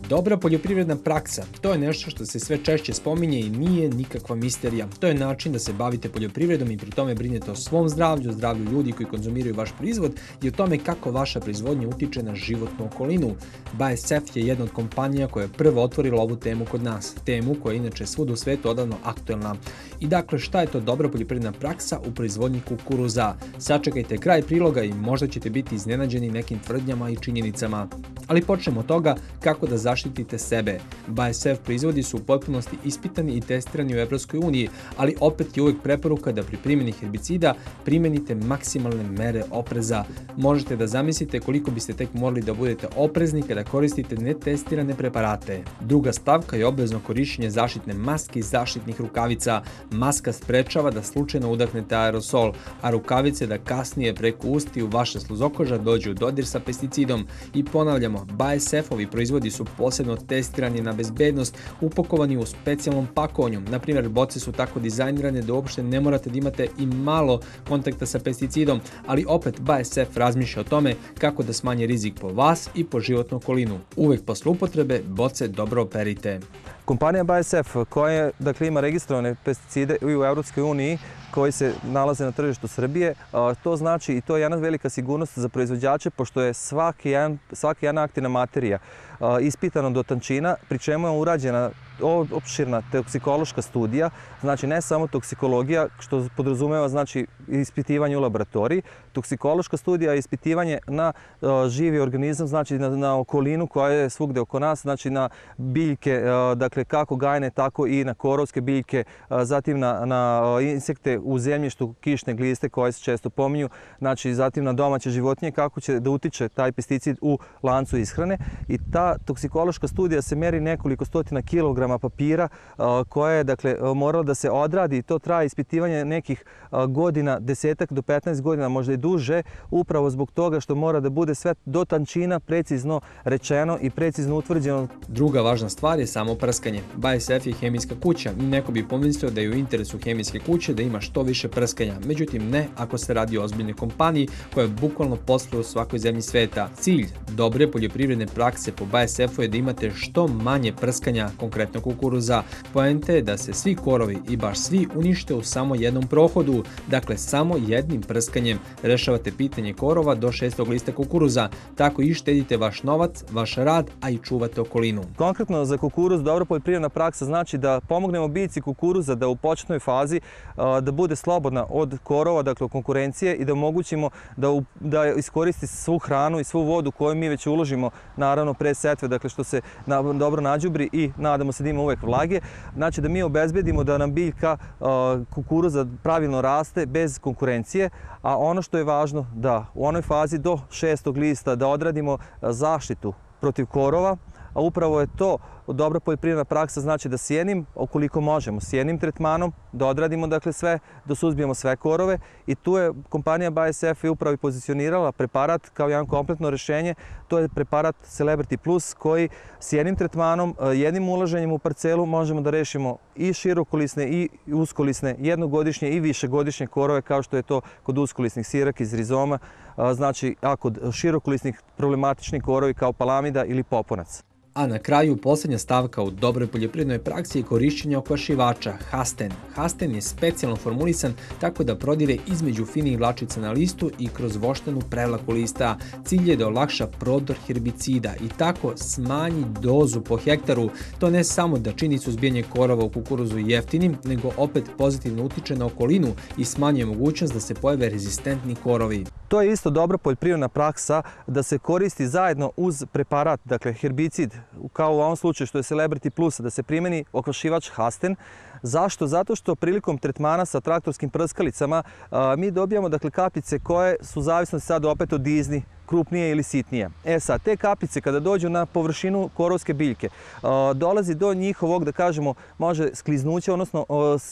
Dobra poljoprivredna praksa, to je nešto što se sve češće spominje i nije nikakva misterija. To je način da se bavite poljoprivredom i pri tome brinete o svom zdravlju, zdravlju ljudi koji konzumiraju vaš proizvod i o tome kako vaša proizvodnja utiče na životnu okolinu. BASF je jedna od kompanija koja je prvo otvorila ovu temu kod nas, temu koja je inače svud u svetu odavno aktuelna. I dakle, šta je to dobra poljoprivredna praksa u proizvodnji kukuruza? Sačekajte kraj priloga i možda ćete biti iznenađeni nekim tvrdnjama i činjenicama. Ali počnemo od toga kako da zaštitite sebe. BASF proizvodi su u potpunosti ispitani i testirani u Evropskoj uniji, ali opet je uvek preporuka da pri primjeni herbicida primenite maksimalne mere opreza. Možete da zamislite koliko biste tek morali da budete oprezni kada koristite netestirane preparate. Druga stavka je obavezno korišćenje zaštitne maske i zaštitnih rukavica. Maska sprečava da slučajno udahnete aerosol, a rukavice da kasnije preko usta u vaša sluzokoža dođu u dodir sa pesticidom. I ponavljamo, BASF-ovi proizvodi su posebno testirani na bezbednost, upakovani u specijalnom pakovanju. Na primjer, boce su tako dizajnirane da uopšte ne morate da imate i malo kontakta sa pesticidom, ali opet BASF razmišlja o tome kako da smanji rizik po vas i po životnu okolinu. Uvek posle upotrebe boce dobro operite. Kompanija BASF koja ima registrovane pesticide u Evropskoj uniji koji se nalaze na tržištu Srbije, to znači i to je jedna velika sigurnost za proizvođače, pošto je svaki jedna aktivna materija ispitana do tančina, pri čemu je urađena opširna toksikološka studija, znači ne samo toksikologija, što podrazumeva znači ispitivanje u laboratoriji. Toksikološka studija je ispitivanje na živi organizam, znači na okolinu koja je svugde oko nas, znači na biljke, dakle kako gajne, tako i na korovske biljke, zatim na insekte u zemljištu, kišne gliste koje se često pominju, znači zatim na domaće životinje, kako će da utiče taj pesticid u lancu ishrane. I ta toksikološka studija se meri nekoliko stotina kilograma papira koja je morala da se odradi i to traje ispitivanje nekih godina, 10 do 15 godina, možda i duže, upravo zbog toga što mora da bude sve do tančina precizno rečeno i precizno utvrđeno. Druga važna stvar je samo prskanje. BASF je hemijska kuća. Neko bi pomislio da je u interesu hemijske kuće da ima što više prskanja. Međutim, ne ako se radi o ozbiljnoj kompaniji koja bukvalno posluje u svakoj zemlji sveta. Cilj dobre poljoprivredne prakse po BASF-u je da imate što manje prskanja, konkretno kukuruza. Poenta je da se svi korovi i baš svi unište u samo jednom prohodu, dakle samo jednim prskanjem rešavate pitanje korova do 6. lista kukuruza, tako i štedite vaš novac, vaš rad, a i čuvate okolinu. Konkretno za kukuruz dobra poljoprivredna praksa znači da pomognemo biljci kukuruza da u početnoj fazi da bude slobodna od korova, dakle od konkurencije, i da omogućimo da iskoristi svu hranu i svu vodu koju mi već uložimo, naravno pre setve, dakle što se dobro nađubri i nadamo se da ima uvek vlage. Znači da mi obezbedimo da nam biljka kukuruza pravilno raste bez konkurencije, a ono što je važno da u onoj fazi do 6. lista da odradimo zaštitu protiv korova, a upravo je to dobra poljoprivredna praksa, znači da sjenim, ukoliko možemo, sjenim tretmanom, da odradimo dakle sve, da suzbijemo sve korove, i tu je kompanija BASF je upravo pozicionirala preparat kao jedan kompletno rešenje. To je preparat Celebrity Plus koji sjenim tretmanom, jednim ulaženjem u parcelu možemo da rešimo i širokolisne i uskolisne, jednogodišnje i višegodišnje korove, kao što je to kod uskolisnih siraka iz rizoma, znači a kod širokolisnih problematičnih korovi kao palamida ili poponac. A na kraju, posljednja stavka u dobroj poljoprivrednoj praksi je korišćenje okvašivača, hasten. Hasten je specijalno formulisan tako da prodire između finih dlačica na listu i kroz voštenu prevlaku lista. Cilj je da olakša prodor herbicida i tako smanji dozu po hektaru. To ne samo da čini suzbijanje korova u kukuruzu jeftinim, nego opet pozitivno utiče na okolinu i smanjuje mogućnost da se pojave rezistentni korovi. To je isto dobra poljoprivredna praksa da se koristi zajedno uz preparat, dakle herbicid, kao u ovom slučaju što je Celebrity Plus, da se primeni okvašivač hasten. Zašto? Zato što prilikom tretmana sa traktorskim prskalicama mi dobijamo dakle kapljice koje su zavisne sad opet od dizni, krupnije ili sitnije. Sad, te kapljice kada dođu na površinu korovske biljke, dolazi do njihovog, da kažemo, može skliznuća, odnosno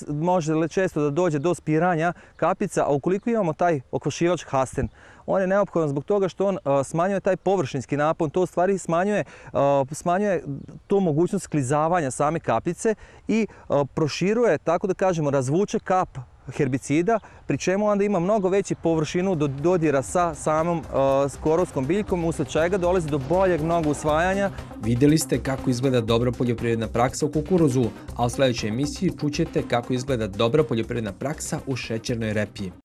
može često da dođe do spiranja kapljica, a ukoliko imamo taj okvašivač hasten, on je neophodan zbog toga što on smanjuje taj površinski napon, to u stvari smanjuje tu mogućnost sklizavanja same kapljice i proširuje, tako da kažemo, razvuče kap herbicida, pri čemu onda ima mnogo veći površinu do dodira sa samom korovskom biljkom, usled čega dolazi do boljeg mnogo usvajanja. Vidjeli ste kako izgleda dobra poljoprivredna praksa u kukuruzu, a u sljedećoj emisiji čućete kako izgleda dobra poljoprivredna praksa u šećernoj repi.